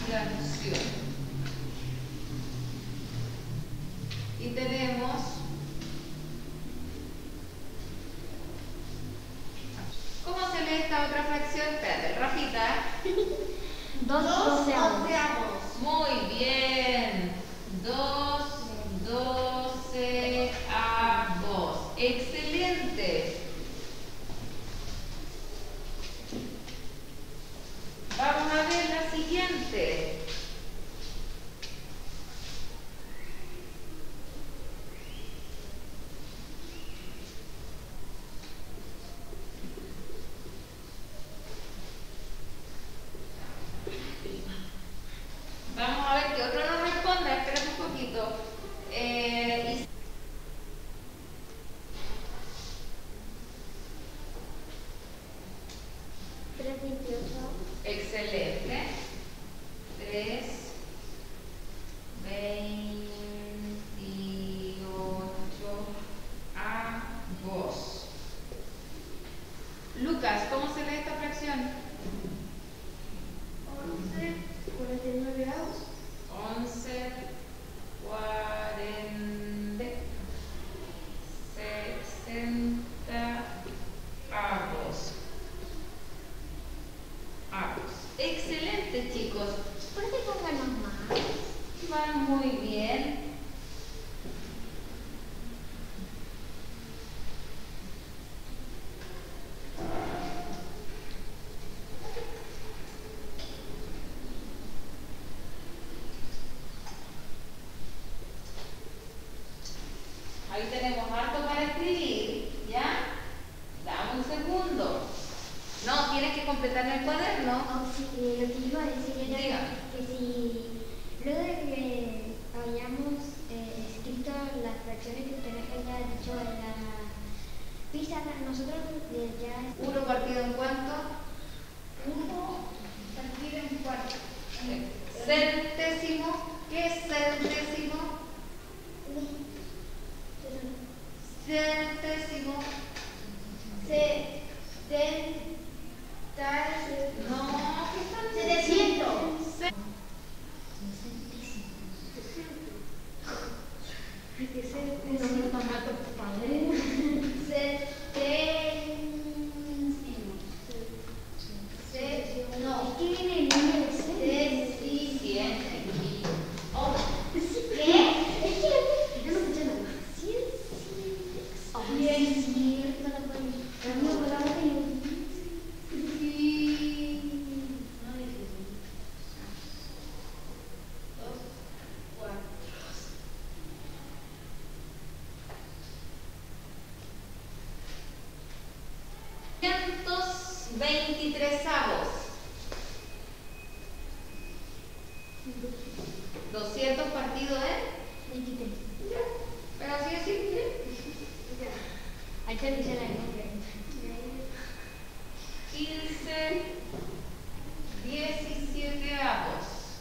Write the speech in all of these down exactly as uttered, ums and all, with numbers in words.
fracción. Y tenemos ¿cómo se lee esta otra fracción? Espérate, Rafita. Dos doceavos. Muy bien. Dos doceavos. Excelente. Vamos a ver la siguiente. Vamos a ver que otro nos responda. Espérate un poquito. Eh, y Tres veintiocho. excelente. tres, veintiocho avos. Lucas, ¿cómo se lee esta fracción? Once. Cuarenta y nueve avos. once, cuarenta, sesenta avos. Avos. Excelente, chicos. ¿Por qué pónganos más? Van muy bien. Ahí tenemos harto para escribir, ¿ya? Dame un segundo. No, tienes que completar en el cuaderno. Oh, sí, eh, lo que iba a decir era Diga. que si luego de que hayamos eh, escrito las fracciones que ustedes hayan dicho en la pizarra, nosotros eh, ya... Uno partido en cuánto? Uno partido en cuánto. Centésimo. ¿Qué es centésimo? Centésimo. Se, den, no, ¿qué están setecientos. Se- Hay que ser un tomato, padre. Centésimo. Se, no. ¿Qué viene el número de Cien. Oh, ¿Qué? Es que yo no escuché nada. Sí, sí. Bien. Es cierto, la palabra. La palabra que dos, cuatro. quinientos veintitrés avos. doscientos partido en veintitrés. pero así es simple. Ahí te dice la nombre. quince, diecisiete avos.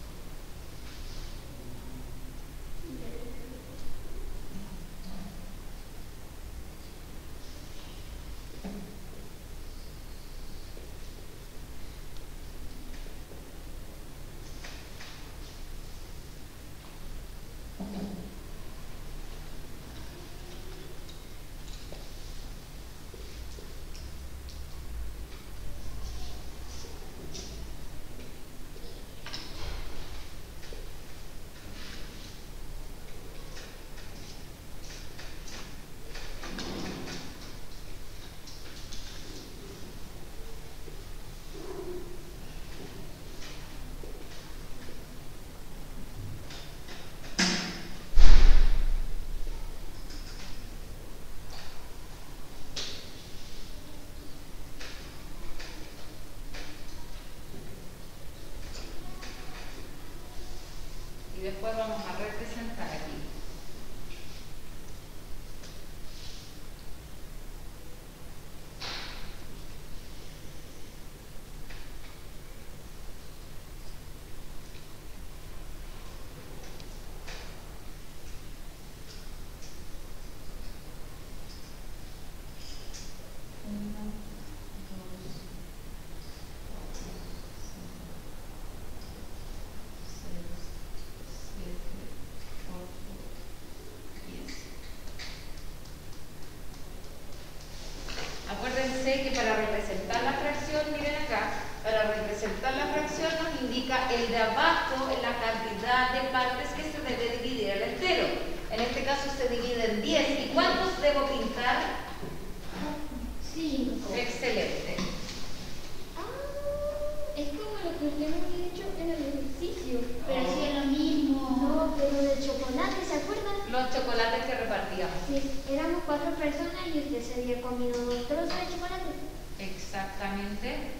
Y después vamos a representar aquí. acuérdense que para representar la fracción, miren acá, para representar la fracción nos indica el de abajo en la cantidad de partes que se debe dividir el entero. En este caso se divide en diez. ¿Y cuántos debo pintar? cinco. Excelente. Ah, es como lo que usted me había dicho en el ejercicio. Pero Oh. sí es lo mismo. No, pero del chocolate, ¿se acuerdan? Los chocolates que repartíamos. Sí, éramos cuatro personas y usted se había comido dos trozos de chocolate. Exactamente.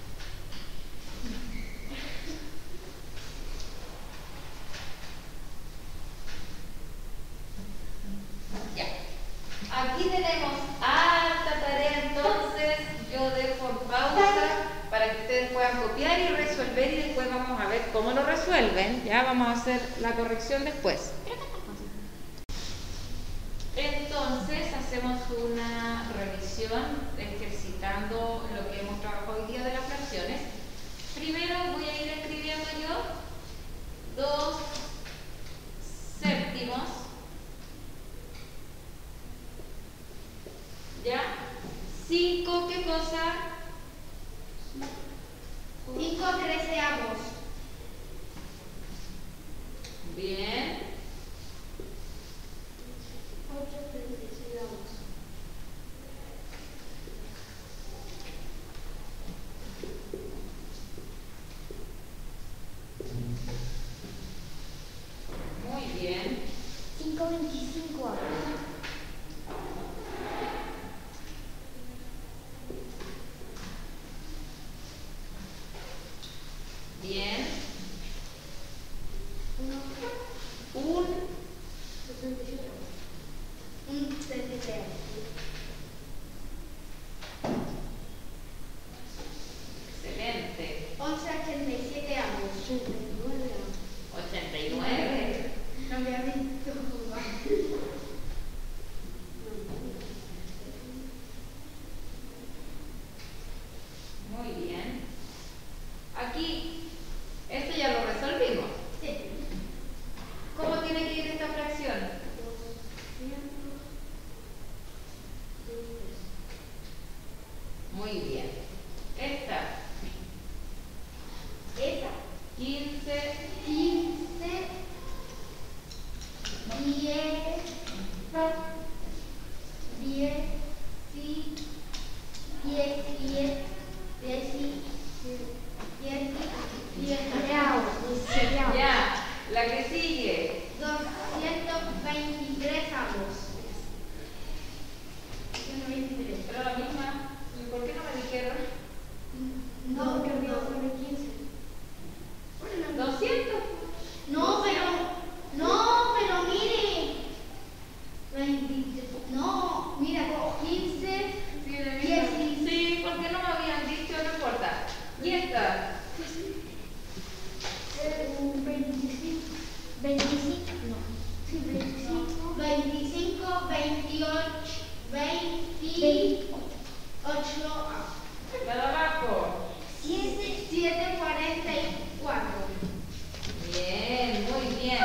Ya. Aquí tenemos harta tarea, entonces yo dejo en pausa para que ustedes puedan copiar y resolver y después vamos a ver cómo lo resuelven. Ya vamos a hacer la corrección después. Entonces hacemos una revisión ejercitando lo que hemos trabajado hoy día de las fracciones. Primero voy a ir escribiendo yo dos séptimos, ¿ya? Cinco, ¿qué cosa? Cinco treceavos. Bien. Ocho treceavos. Muy bien. cinco veinticinco avos. Bien. uno, Un. sesenta y siete avos. Un treceavo. Excelente. Once ochenta y siete avos. ochenta y nueve avos. ochenta y nueve. No me ha visto jugar. Muy bien. Aquí, esto ya lo resolvimos. Sí. ¿Cómo tiene que ir esta fracción? Muy bien. Esta, Esta. quince, Quince. Diez. Diez. Sí. Diez. Diez. Diez. Diez. Diez. diecisiete avos. ya. La que sigue, Doscientos veintitrés avos. Doscientos veintitrés. pero la misma. ¿Y por qué no me dijeron? No, No, porque porque no. fue quince. doscientos. No, pero. No, pero mire. veintitrés. No, mira, quince. dieciséis. Sí, ¿por qué no me habían dicho? No importa. Y esta, veinticinco. veinticinco. No. Sí, veinticinco. veinticinco, veintiocho, veintiocho. la de abajo. siete, siete, cuarenta y cuatro. Bien, muy bien.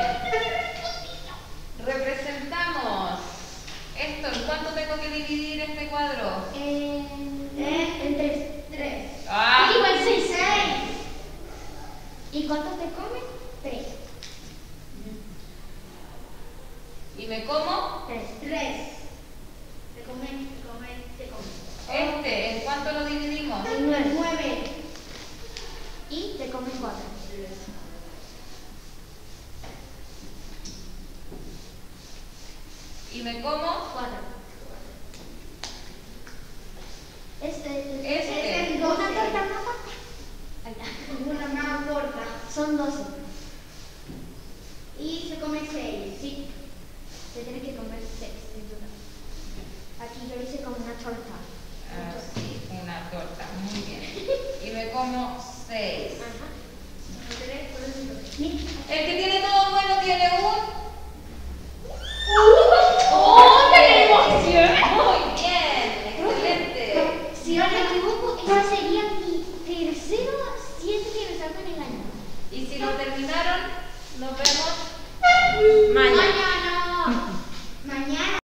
Representamos esto. ¿En cuánto tengo que dividir este cuadro? En, En en tres. tres. Ah. Digo, en seis. seis. ¿Y cuántos te comen? Tres. ¿Y me como? Tres. Tres. Te comen, te comen, te comen. Este, ¿en cuánto lo dividimos? En nueve. Nueve. Y te comen cuatro. ¿Y me como? Cuatro. Este, Este. una torta, una torta. Ahí está. Una más corta. Son doce. Y se come seis. Sí. Se tiene que comer seis en total. Aquí yo hice como una torta. Ah, sí, una torta. Muy bien. Y me como seis. Ajá. Tres, cuatro, cinco. Mira. El que tiene